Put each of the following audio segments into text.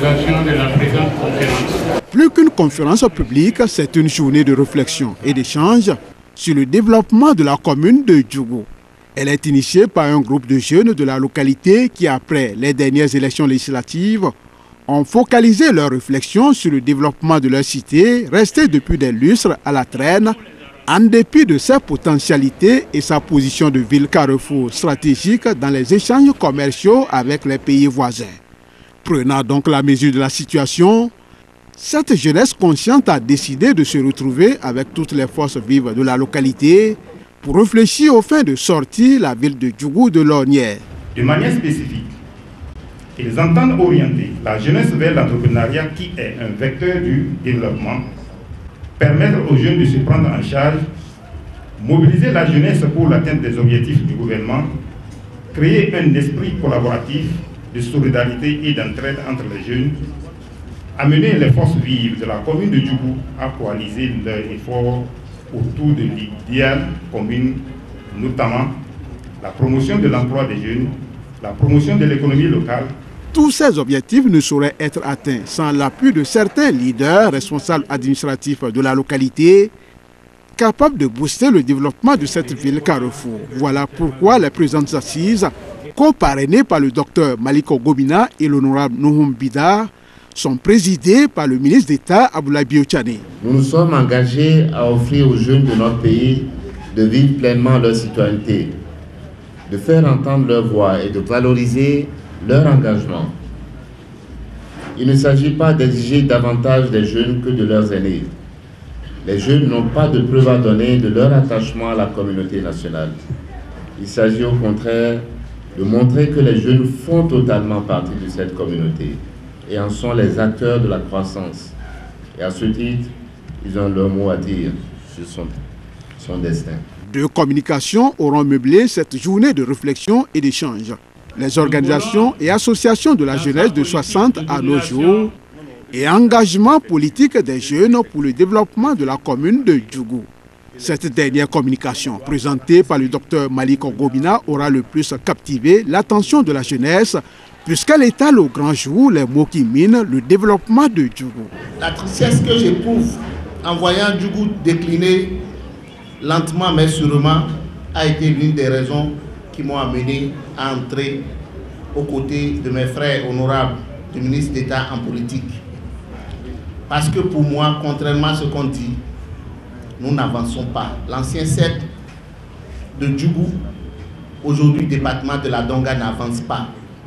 l'organisation de la présente conférence. Plus qu'une conférence publique, c'est une journée de réflexion et d'échange sur le développement de la commune de Djougou. Elle est initiée par un groupe de jeunes de la localité qui, après les dernières élections législatives, ont focalisé leurs réflexions sur le développement de leur cité, restée depuis des lustres à la traîne, en dépit de ses potentialités et sa position de ville carrefour stratégique dans les échanges commerciaux avec les pays voisins. Prenant donc la mesure de la situation, cette jeunesse consciente a décidé de se retrouver avec toutes les forces vives de la localité pour réfléchir aux fins de sortir la ville de Djougou de l'ornière. De manière spécifique, ils entendent orienter la jeunesse vers l'entrepreneuriat qui est un vecteur du développement, permettre aux jeunes de se prendre en charge, mobiliser la jeunesse pour l'atteinte des objectifs du gouvernement, créer un esprit collaboratif de solidarité et d'entraide entre les jeunes, amener les forces vives de la commune de Djougou à coaliser leurs efforts autour de l'idéal commune, notamment la promotion de l'emploi des jeunes, la promotion de l'économie locale. Tous ces objectifs ne sauraient être atteints sans l'appui de certains leaders responsables administratifs de la localité, capables de booster le développement de cette ville carrefour. Voilà pourquoi les présentes assises, co-parrainées par le docteur Maliko Gomina et l'honorable Nouhoum Bida, sont présidées par le ministre d'État Aboulaye Biotchane. Nous nous sommes engagés à offrir aux jeunes de notre pays de vivre pleinement leur citoyenneté, de faire entendre leur voix et de valoriser leur engagement. Il ne s'agit pas d'exiger davantage des jeunes que de leurs aînés. Les jeunes n'ont pas de preuve à donner de leur attachement à la communauté nationale. Il s'agit au contraire de montrer que les jeunes font totalement partie de cette communauté et en sont les acteurs de la croissance. Et à ce titre, ils ont leur mot à dire sur son destin. Deux communications auront meublé cette journée de réflexion et d'échange. Les organisations et associations de la jeunesse de 60 à nos jours et engagement politique des jeunes pour le développement de la commune de Djougou. Cette dernière communication, présentée par le docteur Maliko Gomina, aura le plus captivé l'attention de la jeunesse puisqu'elle étale au grand jour les mots qui minent le développement de Djougou. La tristesse que j'éprouve en voyant Djougou décliner lentement mais sûrement a été l'une des raisons qui m'ont amené à entrer aux côtés de mes frères honorables du ministre d'État en politique. Parce que pour moi, contrairement à ce qu'on dit, nous n'avançons pas. L'ancien CED de Djougou, aujourd'hui département de la Donga, n'avance pas.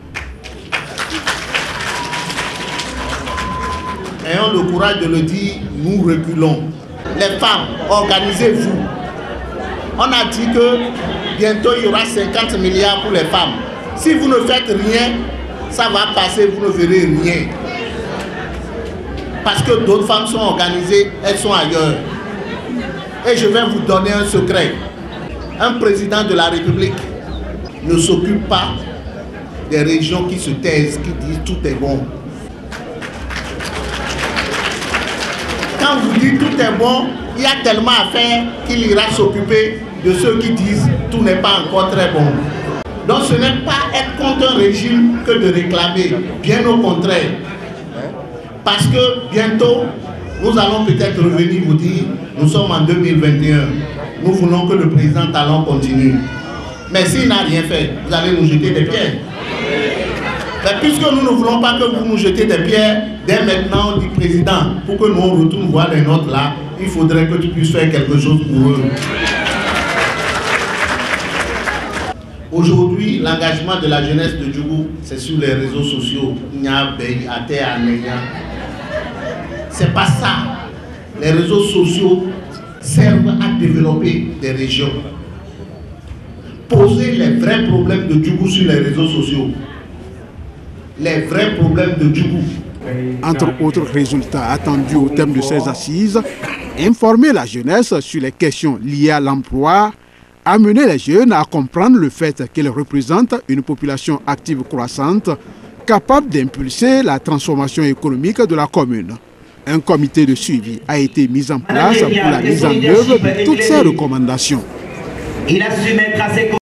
Ayons le courage de le dire, nous reculons. Les femmes, organisez-vous. On a dit que bientôt il y aura 50 milliards pour les femmes. Si vous ne faites rien, ça va passer, vous ne verrez rien. Parce que d'autres femmes sont organisées, elles sont ailleurs. Et je vais vous donner un secret. Un président de la République ne s'occupe pas des régions qui se taisent, qui disent tout est bon. Quand vous dites tout est bon, il y a tellement à faire qu'il ira s'occuper de ceux qui disent tout n'est pas encore très bon. Donc ce n'est pas être contre un régime que de réclamer, bien au contraire. Parce que bientôt, nous allons peut-être revenir vous dire, nous sommes en 2021, nous voulons que le président Talon continue. Mais s'il n'a rien fait, vous allez nous jeter des pierres. Mais puisque nous ne voulons pas que vous nous jetez des pierres, dès maintenant, on dit président, pour que nous on retourne voir les nôtres là, il faudrait que tu puisses faire quelque chose pour eux. Aujourd'hui, l'engagement de la jeunesse de Djougou, c'est sur les réseaux sociaux. C'est pas ça. Les réseaux sociaux servent à développer des régions. Poser les vrais problèmes de Djougou sur les réseaux sociaux. Les vrais problèmes de Djougou. Entre autres résultats attendus au thème de ces assises, informer la jeunesse sur les questions liées à l'emploi, amener les jeunes à comprendre le fait qu'ils représentent une population active croissante, capable d'impulser la transformation économique de la commune. Un comité de suivi a été mis en place pour la mise en œuvre de toutes ces recommandations. Il a su mettre à ses